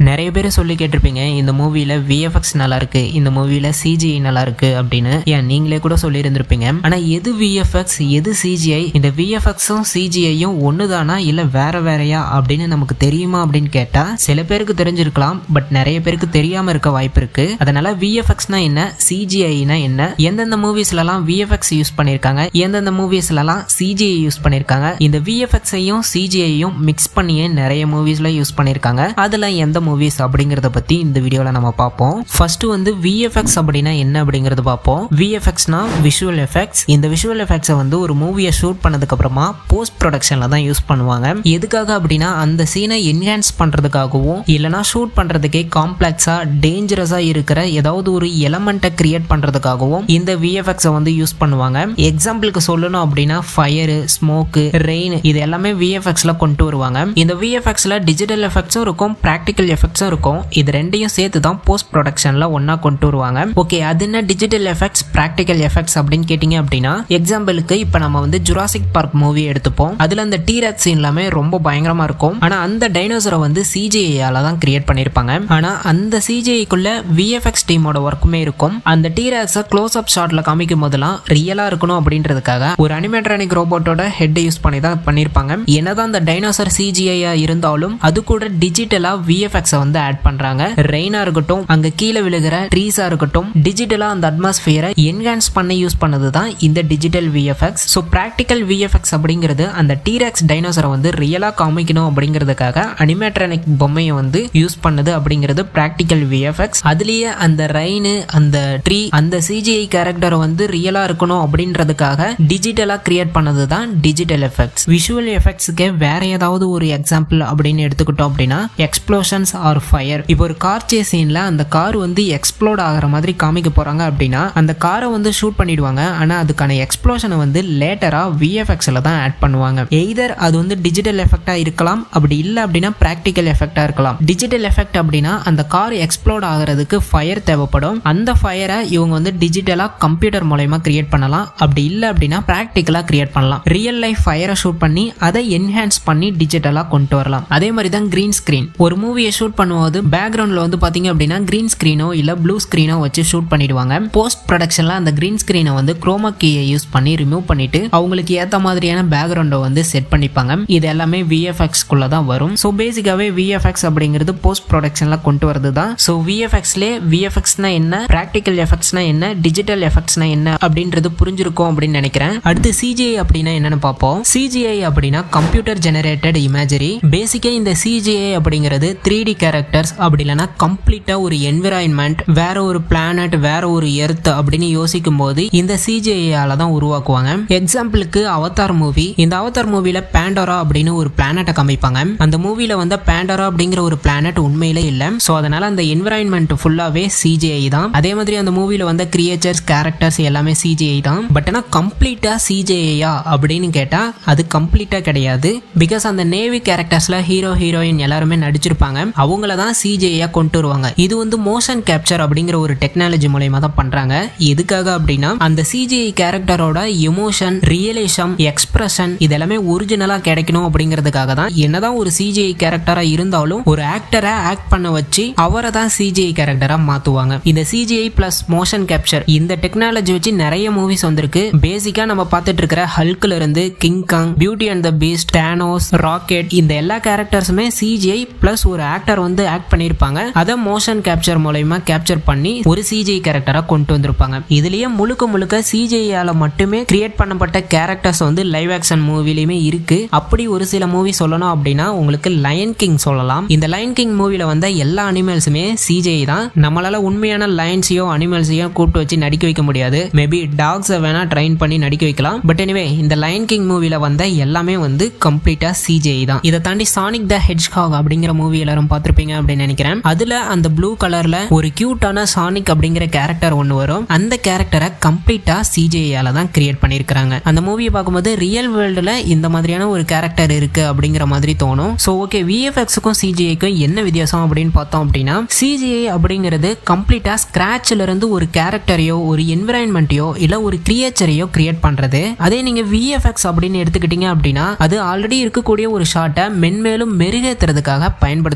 நிறைய பேர் சொல்லி கேட்டிருப்பீங்க இந்த மூவில VFX நல்லா இருக்கு, இந்த மூவில CGI நல்லா இருக்கு அப்படின்னு. ஏன் நீங்களே கூட சொல்லி இருந்திருப்பீங்க. ஆனா எது VFX எது CGI, இந்த VFXம் CGIயும் ஒண்ணுதானா இல்ல வேற வேறையா அப்படின்னு நமக்கு தெரியுமா அப்படின்னு கேட்டா சில பேருக்கு தெரிஞ்சிருக்கலாம், பட் நிறைய பேருக்கு தெரியாம இருக்க வாய்ப்பு இருக்கு. அதனால VFXனா என்ன, CGIனா என்ன, எந்தெந்த மூவிஸ்லாம் VFX யூஸ் பண்ணிருக்காங்க, எந்தெந்த மூவிஸ்லாம் CGI யூஸ் பண்ணிருக்காங்க, இந்த VFXையும் CGIயும் மிக்ஸ் பண்ணியே நிறைய மூவிஸ்ல யூஸ் பண்ணிருக்காங்க. அதுல எந்த மூவிஸ் அப்படிங்கறத பத்தி இந்த வீடியோல நம்ம பார்ப்போம். ஃபர்ஸ்ட் வந்து VFX அப்படினா என்ன அப்படிங்கறத பார்ப்போம். VFXனா விஷுவல் எஃபெக்ட்ஸ். இந்த விஷுவல் எஃபெக்ட்ஸை வந்து ஒரு மூவியை ஷூட் பண்ணதுக்கு அப்புறமா போஸ்ட் ப்ரொடக்ஷன்ல தான் யூஸ் பண்ணுவாங்க. எதுக்காக அப்படின்னா அந்த சீனை என்ஹான்ஸ் பண்றதுக்காகவும் இல்லனா ஷூட் பண்றதுக்கே காம்ப்ளெக்ஸா டேஞ்சரஸா இருக்கிற ஏதாவது ஒரு எலமெண்ட்டை கிரியேட் பண்றதுக்காகவும் இந்த VFXை வந்து யூஸ் பண்ணுவாங்க. எக்ஸாம்பிளுக்கு சொல்லணும் அப்படின்னா ஃபயர், ஸ்மோக், ரெயின் இது எல்லாமே VFXல கொண்டு வருவாங்க. இந்த VFXல டிஜிட்டல் எஃபெக்ட்ஸும் இருக்கும், பிராக்டிகல் எஃபெக்ட்ஸும் இருக்கும். இது ரெண்டையும் சேர்த்து தான் போஸ்ட் ப்ரொடக்ஷன்ல ஒன்னா கொண்டு வருவாங்க. ஓகே, அது என்ன டிஜிட்டல் எஃபெக்ட்ஸ் பிராக்டிகல் எஃபெக்ட்ஸ் அப்படின்னு கேட்டீங்க அப்படின்னா எக்ஸாம்பிளுக்கு இப்ப நம்ம வந்து ஜுராசிக் பார்க் மூவி எடுத்துப்போம். அதுல அந்த டீராக்ஸ் சீன் எல்லாமே ரொம்ப பயங்கரமா இருக்கும். ஆனா அந்த டைனோசரை வந்து CGI-ஆல தான் கிரியேட் பண்ணிருப்பாங்க. ஆனா அந்த CGI-க்குள்ள VFX டீமோட ஒர்க்குமே இருக்கும். அந்த டீராக்ஸை க்ளோஸ் அப் ஷாட்ல காமிக்கும் போதெல்லாம் ரியலா இருக்கணும் அப்படின்றதுக்காக ஒரு அனிமேட்ரானிக் ரோபோட்டோட ஹெட் யூஸ் பண்ணி தான் பண்ணிருப்பாங்க. என்னதான் அந்த டைனோசர் CGI-ஆ இருந்தாலும் அது கூட டிஜிட்டலா VFX-ஐ வந்து ஆட் பண்றாங்க. ரெயினா இருக்கட்டும், அங்க கீழே விழுகிற ட்ரீஸா இருக்கட்டும், டிஜிட்டலா அந்த அட்மாஸ்பியரை என்ஹான்ஸ் பண்ணி யூஸ் பண்ணது தான் இந்த digital VFX. So practical VFX அப்படிங்கிறது அந்த டீராக்ஸ் டைனோசரை வந்து ரியலா காமிக்கணும் அப்படிங்கிறதுக்காக அனிமேட்ரானிக் பொம்மையை வந்து யூஸ் பண்ணது அப்படிங்கிறது பிராக்டிக்கல் VFX. அதுலயே அந்த ரெயின், அந்த ட்ரீ, அந்த CGI கேரக்டரை வந்து ரியலா இருக்கணும் அப்படின்றதுக்காக டிஜிட்டலா கிரியேட் பண்ணது தான் டிஜிட்டல் எஃபெக்ட்ஸ். விஷுவல் எஃபெக்ட்ஸ்க்கு வேற ஏதாவது ஒரு எக்ஸாம்பிள் அப்படின்னு எடுத்துக்கிட்டோம் அப்படின்னா எக்ஸ்ப்ளோஷன்ஸ் ஆர் ஃபயர். இப்போ ஒரு கார் சேஸ் சீன்ல அந்த கார் வந்து எக்ஸ்ப்ளோட் ஆகிற மாதிரி காமிக்க போறாங்க அப்படின்னா அந்த காரை வந்து ஷூட் பண்ணிடுவாங்க. ஆனா அதுக்கான எக்ஸ்ப்ளோஷனை வந்து லேட்டரா VFXல தான் ஆட் பண்ணுவாங்க. எய்தர் அது வந்து டிஜிட்டல் எஃபெக்டா இருக்கலாம், அப்படி இல்லை அப்படின்னா பிராக்டிக்கல் எஃபெக்டா இருக்கலாம். டிஜிட்டல் எஃபெக்ட் அப்படின்னா அந்த கார் எக்ஸ்ப்ளோட் ஆகிறதுக்கு ஃபயர் தேவைப்படும். அந்த ஃபயரை இவங்க வந்து டிஜிட்டலா கம்ப்யூட்டர் மூலமா கிரியேட் பண்ணலாம். அப்படி இல்லை அப்படின்னா பிராக்டிக்கலா கிரியேட் பண்ணலாம். ரியல் லைஃப் ஃபயரை ஷூட் பண்ணி அதை என்ஹான்ஸ் பண்ணி டிஜிட்டலா கொண்டு வரலாம். அதே மாதிரி தான் கிரீன் ஸ்கிரீன். ஒரு மூவியை ஷூட் பண்ணும்போது பேக்ரவுண்ட்ல வந்து பாத்தீங்க அப்படின்னா கிரீன் ஸ்கிரீனோ இல்ல ப்ளூ ஸ்கிரீனோ வச்சு ஷூட் பண்ணிடுவாங்க. போஸ்ட் ப்ரொடக்ஷன்ல அந்த கிரீன் ஸ்கிரீனை வந்து குரோமா கீயை யூஸ் பண்ணி ரிமூவ் பண்ணிட்டு அவங்களுக்கு ஏத்த மாதிரியான பேக்ரவுண்டை வந்து செட் பண்ணிப்பாங்க. இது எல்லாமே VFX குள்ள தான் வரும். சோ பேசிக்காவே VFX அப்படிங்கிறது போஸ்ட் ப்ரொடக்ஷன்ல கொண்டு வரது தான். சோ VFXலே VFXனா என்ன, பிராக்டிக்கல் எஃபெக்ட்ஸ்னா என்ன, டிஜிட்டல் எஃபெக்ட்ஸ்னா என்ன அப்படின்றது புரிஞ்சிருக்கும் அப்படின்னு நினைக்கிறேன். அடுத்து CGI அப்படின்னா என்னன்னு பார்ப்போம். CGI அப்படின்னா கம்ப்யூட்டர் ஜெனரேட்டட் இமேஜரி. பேசிக்கா இந்த CGI அப்படிங்கிறது 3D கேரக்டர்ஸ் அப்படி இல்லைன்னா கம்ப்ளீட்டா ஒரு என்விரான்மெண்ட், வேற ஒரு பிளானட், வேற ஒரு எர்த் அப்படின்னு யோசிக்கும் போது இந்த CGI-ஆல தான் உருவாக்குவாங்க. எக்ஸாம்பிளுக்கு அவதார் மூவி. இந்த அவதார் மூவில பேண்டோரா அப்படின்னு ஒரு பிளானட்டை காமிப்பாங்க. அந்த மூவில வந்து பேண்டோரா அப்படிங்கிற ஒரு பிளானட் உண்மையிலே இல்ல. சோ அதனால அந்த என்விரான்மெண்ட் ஃபுல்லாவே CGI தான். அதே மாதிரி அந்த மூவில வந்த கிரியேச்சர்ஸ், கேரக்டர்ஸ் எல்லாமே CGI தான். பட் ஆனா கம்ப்ளீட்டா CGI-யா அப்படின்னு கேட்டா அது கம்ப்ளீட்டா கிடையாது. பிகாஸ் அந்த நேவி கேரக்டர்ஸ்ல ஹீரோ ஹீரோயின் எல்லாருமே நடிச்சிருப்பாங்க. அவங்கள தான் CGI-யா கொண்டு வருவாங்க. இது வந்து மோஷன் கேப்சர் அப்படிங்கிற ஒரு டெக்னாலஜி மூலமா தான் பண்றாங்க. எதுக்காக அப்படின்னா அந்த CGI கேரக்டரோட எமோஷன், ரியலிசம், எக்ஸ்பிரஷன் இதெல்லாமே ஒரிஜினலா கிடைக்கணும் அப்படிங்கிறதுக்காக தான். என்னதான் ஒரு CGI கேரக்டரா இருந்தாலும் ஒரு ஆக்டரை ஆக்ட் பண்ண வச்சு அவரை தான் CGI கேரக்டரா மாத்துவாங்க. இந்த CGI பிளஸ் மோஷன் கேப்சர் இந்த டெக்னாலஜி வச்சு நிறைய மூவிஸ் வந்திருக்கு. பேசிக்கா நம்ம பார்த்துட்டு இருக்கிற ஹல்க்ல இருந்து King Kong, Beauty and the Beast, Thanos, Rocket இந்த எல்லா கேரக்டர்ஸுமே CGI பிளஸ் ஒரு ஆக்டர் வந்து ஆக்ட் பண்ணிருப்பாங்க. அதை மோஷன் கேப்சர் மூலமா கேப்சர் பண்ணி ஒரு CGI கேரக்டரா கொண்டு வந்திருப்பாங்க. இதுலயே முழுக்க முழுக்க CGI-ஆல மட்டுமே கிரியேட் பண்ணப்பட்ட கேரக்டர்ஸ் வந்து லைவ் ஆக்ஷன் மூவிலயுமே இருக்கு. அப்படி ஒரு சில மூவி சொல்லணும் அப்படின்னா உங்களுக்கு லயன் கிங் சொல்லலாம். இந்த லயன் கிங் மூவில வந்த எல்லா அனிமல்ஸுமே CGI தான். நம்மளால உண்மையான லயன்ஸையோ அனிமல்ஸையோ கூப்பிட்டு வச்சு நடிக்க வைக்க முடியாது. மேபி டாக்ஸை வேணா ட்ரைன் பண்ணி நடிக்க வைக்கலாம். பட் எனிவே இந்த லயன் கிங் மூவில வந்த எல்லாமே வந்து கம்ப்ளீட்டா CGI தான். இதை தாண்டி சானிக் த ஹெட்ஜ்ஹாக் அப்படிங்கிற மூவி எல்லாரும் பார்த்திருப்பீங்க அப்படின்னு நினைக்கிறேன். அதுல அந்த ப்ளூ கலர்ல ஒரு கியூட்டான சானிக் அப்படிங்கிற கேரக்டர் ஒன்னு வரும். அந்த கேரக்டரை கம்ப்ளீட்டா CGI-ஆல தான் கிரியேட் பண்ணிருக்காங்க. அந்த மூவியை பார்க்கும்போது ரியல் வேர்ல்டுல இந்த மாதிரியான ஒரு கேரக்டர் இருக்கு அப்படிங்கிற மாதிரி தோணும். சோ ஓகே, VFX-க்கும் CGI-க்கும் என்ன வித்தியாசம் அப்படின்னு பார்த்தோம் அப்படின்னா CGI அப்படிங்கிறது கம்ப்ளீட்டா ஸ்கிராச்ல இருந்து ஒரு கேரக்டரையோ ஒரு என்விரான்மெண்ட்டையோ இல்ல ஒரு கிரியேச்சரையோ கிரியேட் பண்றது. அதே நீங்க VFX அப்படின்னு எடுத்துக்கிட்டீங்க அப்படின்னா அது ஆல்ரெடி இருக்கக்கூடிய ஒரு ஷாட்டை மென்மேலும் மெருகேத்துறதுக்காக பயன்படுத்தக்கூடிய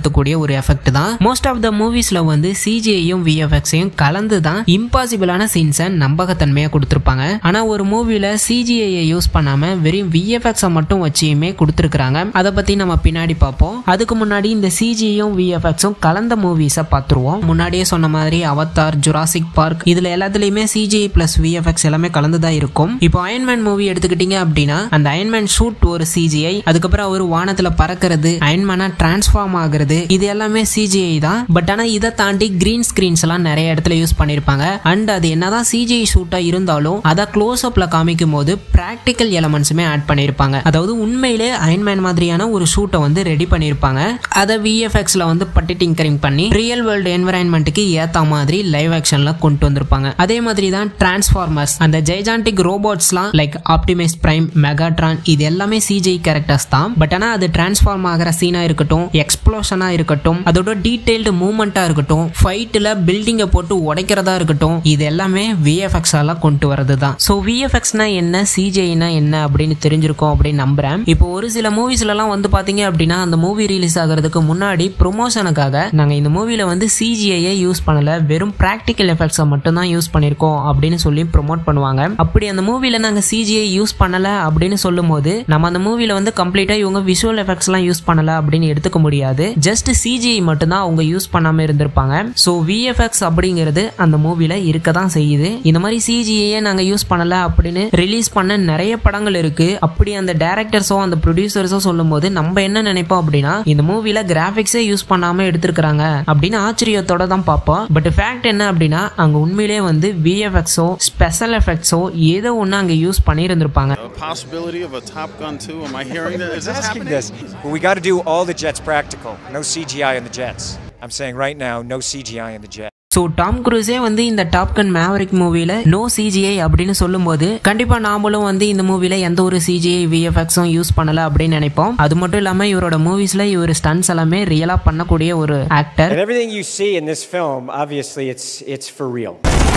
ஒரு எஃபெக்ட் தான். மோஸ்ட் ஆஃப் த மூவிஸ்ல வந்து சிஜிஐயும் விஎஃப்எக்ஸையும் கலந்து தான் இம்பாசிபிளான சீன்ஸை நம்பகத்தன்மையா கொடுத்திருப்பாங்க. ஆனா ஒரு மூவில சிஜிஐயை யூஸ் பண்ணாம வெறும் விஎஃப்எக்ஸை மட்டும் வச்சியுமே கொடுத்திருக்காங்க. அதை பத்தி நம்ம பின்னாடி பார்ப்போம். அதுக்கு முன்னாடி இந்த சிஜிஐயும் விஎஃப்எக்ஸும் கலந்த மூவிஸை பார்த்துருவோம். முன்னாடியே சொன்ன மாதிரி அவதார், ஜுராசிக் பார்க், இதுல எல்லாத்துலயுமே சிஜிஐ பிளஸ் விஎஃப்எக்ஸ் எல்லாமே கலந்துதான் இருக்கும். இப்போ அயன்மேன் மூவி எடுத்துக்கிட்டீங்க அப்படின்னா அந்த அயன்மேன் ஷூட் ஒரு சிஜிஐ, அதுக்கப்புறம் அவர் வானத்துல பறக்கிறது, அயன்மேனா டிரான்ஸ்ஃபார்ம் ஆகுறது, இது எல்லாமே சிஜிஐ தான். பட் ஆனா இதை தாண்டி கிரீன் ஸ்கிரீன்ஸ் எல்லாம் நிறைய இடத்துல யூஸ் பண்ணிருப்பாங்க. அண்ட் அது என்னதான் சிஜிஐ ஷூட்டா இருந்தாலும் அதை க்ளோஸ் அப்ல காமிக்கும் போது பிராக்டிக்கல் எலமெண்ட்ஸுமே ஆட் பண்ணிருப்பாங்க. அதாவது உண்மையிலே அயன்மேன் மாதிரியான ஒரு ஷூட்டை வந்து ரெடி பண்ணிருப்பாங்க. அதை விஎஃப்எக்ஸ்ல வந்து பட்டி டிங்கரிங் பண்ணி ரியல் வேர்ல்டு என்விரான்மெண்ட்டுக்கு ஏத்த மாதிரி லைவ் ஆக்ஷன்ல கொண்டு வந்திருப்பாங்க. அதே மாதிரி தான் டிரான்ஸ்ஃபார்மர்ஸ், அந்த ஜெய்ஜான்டிக் ரோபோட்ஸ்லாம் லைக் ஆப்டிமஸ் பிரைம், மெகாட்ரான், இது எல்லாமே சிஜிஐ கேரக்டர்ஸ் தான். பட் ஆனா அது டிரான்ஸ்ஃபார்ம் ஆகிற சீனா இருக்கட்டும், எக்ஸ்ப்ளோஷனா இருக்கட்டும், அதோட டீடைல்டு மூவ்மெண்டா இருக்கட்டும், ஃபைட்ல பில்டிங்கை போட்டு உடைக்கிறதா இருக்கட்டும், இது எல்லாமே விஎஃப்எக்ஸ் ஆல கொண்டு வரது தான். ஸோ விஎஃப்எக்ஸ்னா என்ன, சிஜிஐனா என்ன அப்படின்னு தெரிஞ்சிருக்கும் அப்படின்னு நம்புறேன். இப்போ ஒரு சில மூவிஸ்ல எல்லாம் வந்து பாத்தீங்க அப்படின்னா அந்த மூவி ரிலீஸ் ஆகிறதுக்கு முன்னாடி ப்ரொமோஷனுக்காக நாங்க இந்த மூவில வந்து சிஜிஐயை யூஸ் பண்ணல, வெறும் பிராக்டிக்கல் எஃபெக்ட்ஸை மட்டும் தான் யூஸ் பண்ணிருக்கோம் அப்படின்னு சொல்லி ப்ரொமோட் பண்ணுவாங்க. அப்படி அந்த மூவில நாங்க சிஜிஐ யூஸ் பண்ணல அப்படின்னு சொல்லும் போது நம்ம அந்த மூவில வந்து கம்ப்ளீட்டா இவங்க விஷுவல் எஃபெக்ட்ஸ் எல்லாம் யூஸ் பண்ணல அப்படின்னு எடுத்துக்க முடியாது. ஜஸ்ட் சிஜிஐ மட்டும் தான் அவங்க யூஸ் பண்ணாம இருந்திருப்பாங்க. ஸோ விஎஃப்எக்ஸ் அப்படிங்கிறது அந்த மூவில இருக்க தான் செய்யுது. இந்த மாதிரி சிஜிஐயை நாங்க யூஸ் பண்ணல அப்படின்னு ரிலீஸ் பண்ண நிறைய படங்கள் இருக்கு. அப்படி அந்த டைரக்டர்ஸோ அந்த ப்ரொடியூசர்ஸோ சொல்லும் போது நம்ம என்ன நினைப்போம் அப்படின்னா இந்த மூவில கிராபிக்ஸே யூஸ் பண்ணாம எடுத்திருக்காங்க அப்படின்னு ஆச்சரியத்தோட தான் பார்ப்போம். பட் ஃபேக்ட் என்ன அப்படின்னா அங்க உண்மையிலே வந்து விஎஃப்எக்ஸோ ஸ்பெஷல் எஃபெக்ட்ஸோ ஏதோ ஒண்ணு அங்க யூஸ் பண்ணி இருந்திருப்பாங்க. Possibility of a Top Gun 2? Am I hearing that? Is this happening? Well, we got to do all the jets practical. No CGI in the jets. I'm saying right now, no CGI in the jets. So Tom குரூஸே வந்து இந்த Top Gun Maverick மூவில no CGI அப்படின்னு சொல்லும் போது கண்டிப்பா நாமளும் வந்து இந்த மூவில எந்த ஒரு சிஜிஐ விஎஃப்எக்ஸும் யூஸ் பண்ணல அப்படின்னு நினைப்போம். அது மட்டும் இல்லாம இவரோட மூவிஸ்ல இவர் ஸ்டன்ட்ஸ் எல்லாமே ரியலா பண்ணக்கூடிய ஒரு actor. Everything you see in this film, obviously it's for real.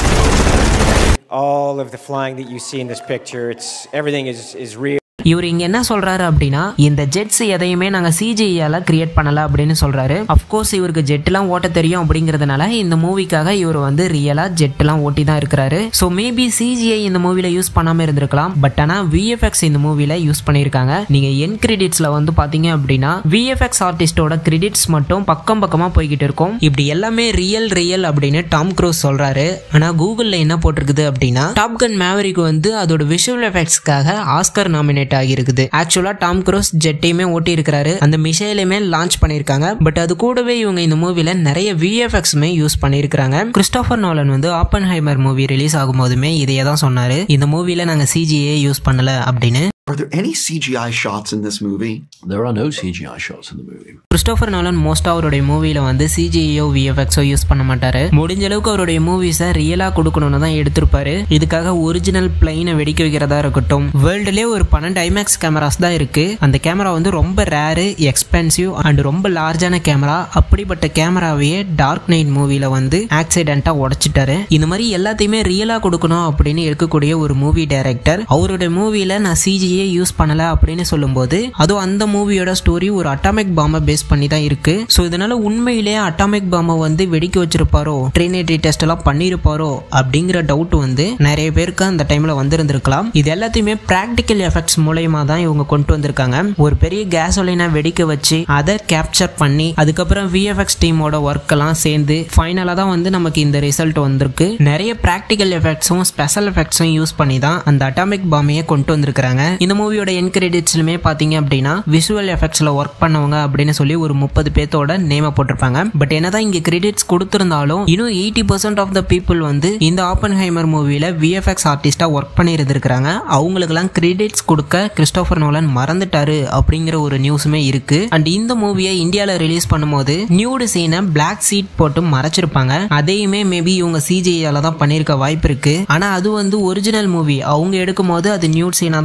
All of the flying that you see in this picture, everything is real. இவர் இங்க என்ன சொல்றாரு அப்படின்னா இந்த ஜெட்ஸ் எதையுமே நாங்க சிஜிஐயால கிரியேட் பண்ணல அப்படின்னு சொல்றாரு. அப்கோர்ஸ் இவருக்கு ஜெட் எல்லாம் ஓட்ட தெரியும் அப்படிங்கறதுனால இந்த மூவிக்காக இவர் வந்து ரியலா ஜெட் எல்லாம் ஓட்டி தான் இருக்கிறாரு. ஸோ மேபி சிஜிஐ இந்த மூவில யூஸ் பண்ணாம இருந்திருக்கலாம். பட் ஆனா விஎஃப்எக்ஸ் இந்த மூவில யூஸ் பண்ணிருக்காங்க. நீங்க என் கிரெடிட்ஸ்ல வந்து பாத்தீங்க அப்படின்னா விஎஃப்எக்ஸ் ஆர்டிஸ்டோட கிரெடிட்ஸ் மட்டும் பக்கம் பக்கமா போய்கிட்டு இருக்கும். இப்படி எல்லாமே ரியல் அப்படின்னு டாம் க்ரூஸ் சொல்றாரு. ஆனா கூகுள்ல என்ன போட்டிருக்குது அப்படின்னா டாப் கன் மேவரிக் வந்து அதோட விஷுவல் எஃபெக்ட்ஸ்க்காக ஆஸ்கர் நாமினேட் ஆகிருக்குது. ஆக்சுவலா டாம் க்ரூஸ் ஜெட்டையுமே ஓட்டி இருக்கிறாரு, அந்த மிசைலையுமே லான்ச் பண்ணிருக்காங்க. பட் அது கூடவே இவங்க இந்த மூவில நிறைய விஎஃப்எக்ஸ்மே யூஸ் பண்ணிருக்காங்க. கிறிஸ்டோபர் நோலன் வந்து ஆப்பன்ஹைமர் மூவி ரிலீஸ் ஆகும் போதுமே இதையே தான் சொன்னாரு, இந்த மூவில நாங்க சிஜிஐ யூஸ் பண்ணல அப்படின்னு. Are there any CGI shots in this movie? There are no CGI shots in the movie. Christopher Nolan மோஸ்டா அவருடைய மூவில வந்து சிஜிஐயோ விஎஃப்எக்ஸோ யூஸ் பண்ண மாட்டாரு. முடிஞ்ச அளவுக்கு அவருடைய மூவிஸை ரியலா கொடுக்கணும்னு தான் எடுத்திருப்பாரு. இதுக்காக ஒரிஜினல் பிளைனை வெடிக்க வைக்கிறதா இருக்கட்டும், வேர்ல்டுலேயே ஒரு 12 ஐமேக்ஸ் கேமராஸ் தான் இருக்கு. அந்த கேமரா வந்து ரொம்ப ரேரு, எக்ஸ்பென்சிவ் அண்ட் ரொம்ப லார்ஜான கேமரா. அப்படிப்பட்ட கேமராவையே டார்க் நைட் மூவில வந்து ஆக்சிடென்ட்டா உடைச்சிட்டாரு. இந்த மாதிரி எல்லாத்தையுமே ரியலா கொடுக்கணும் அப்படின்னு இருக்கக்கூடிய ஒரு மூவி டைரக்டர் அவருடைய மூவில நான் சிஜிஐ யூஸ் பண்ணல அப்படின்னு சொல்லும்போது அதுவும் அந்த மூவியோட ஸ்டோரி ஒரு அட்டாமிக் பாம்பை பேஸ் பண்ணி தான் இருக்கு. ஸோ இதனால உண்மையிலேயே அட்டாமிக் பாம்பை வந்து வெடிக்க வச்சிருப்பாரோ, ட்ரினிட்டி டெஸ்ட் எல்லாம் பண்ணிருப்பாரோ அப்படிங்கிற டவுட் வந்து நிறைய பேருக்கு அந்த டைம்ல வந்திருந்திருக்கலாம். இது எல்லாத்தையுமே பிராக்டிக்கல் எஃபெக்ட்ஸ் மூலயமா தான் இவங்க கொண்டு வந்திருக்காங்க. ஒரு பெரிய கேசோலினை வெடிக்க வச்சு அதை கேப்சர் பண்ணி அதுக்கப்புறம் விஎஃப்எக்ஸ் டீமோட ஒர்க் எல்லாம் சேர்ந்து ஃபைனலா தான் வந்து நமக்கு இந்த ரிசல்ட் வந்திருக்கு. நிறைய பிராக்டிக்கல் எஃபெக்ட்ஸும் ஸ்பெஷல் எஃபெக்ட்ஸும் யூஸ் பண்ணி தான் அந்த அட்டாமிக் பாம்பையே கொண்டு வந்திருக்காங்க. இந்த மூவியோட என் கிரெடிட்ஸ்லுமே பாத்தீங்க அப்படின்னா விஷுவல் எஃபெக்ட்ஸ்ல ஒர்க் பண்ணவங்க அப்படின்னு சொல்லி ஒரு 30 பேத்தோட நேம போட்டிருப்பாங்க. பட் என்னதான் இங்க கிரெடிட்ஸ் கொடுத்திருந்தாலும் இன்னும் 80% ஆஃப் த பீப்புள் வந்து இந்த ஆப்பன்ஹைமர் மூவில விஎஃப்எக்ஸ் ஆர்டிஸ்டா ஒர்க் பண்ணி இருந்திருக்காங்க. அவங்களுக்கெல்லாம் கிரெடிட்ஸ் கொடுக்க கிறிஸ்டோபர் நோலன் மறந்துட்டாரு அப்படிங்கிற ஒரு நியூஸுமே இருக்கு. அண்ட் இந்த மூவியை இந்தியால ரிலீஸ் பண்ணும்போது நியூடு சீனை பிளாக் சீட் போட்டு மறைச்சிருப்பாங்க. அதையுமே மேபி இவங்க சிஜிஐயால தான் பண்ணிருக்க வாய்ப்பு இருக்கு. ஆனா அது வந்து ஒரிஜினல் மூவி அவங்க எடுக்கும் போது அது நியூட் சீனா தான் எடுத்திருப்பாங்க.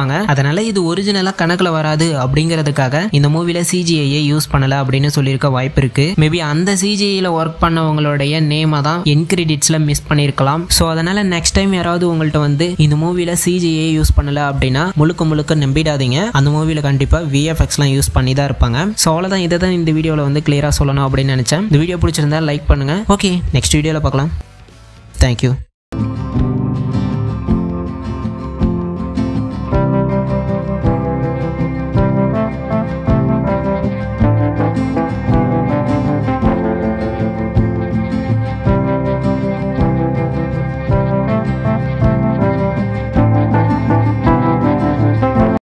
பண்ணியிருப்பாங்க. அதனால இது ஒரிஜினலா கணக்குல வராது அப்படிங்கிறதுக்காக இந்த மூவில சிஜிஐயை யூஸ் பண்ணல அப்படின்னு சொல்லியிருக்க வாய்ப்பு இருக்கு. மேபி அந்த சிஜிஐல ஒர்க் பண்ணவங்களுடைய நேமை தான் என் கிரெடிட்ஸ்ல மிஸ் பண்ணிருக்கலாம். ஸோ அதனால நெக்ஸ்ட் டைம் யாராவது உங்கள்கிட்ட வந்து இந்த மூவில சிஜிஐ யூஸ் பண்ணல அப்படின்னா முழுக்க நம்பிடாதீங்க. அந்த மூவில கண்டிப்பா விஎஃப்எக்ஸ்லாம் யூஸ் பண்ணி தான் இருப்பாங்க. ஸோ அவ்வளோதான், இதை தான் இந்த வீடியோவில் வந்து கிளியரா சொல்லணும் அப்படின்னு நினைச்சேன். இந்த வீடியோ பிடிச்சிருந்தா லைக் பண்ணுங்க. ஓகே, நெக்ஸ்ட் வீடியோவில் பார்க்கலாம். தேங்க்யூ.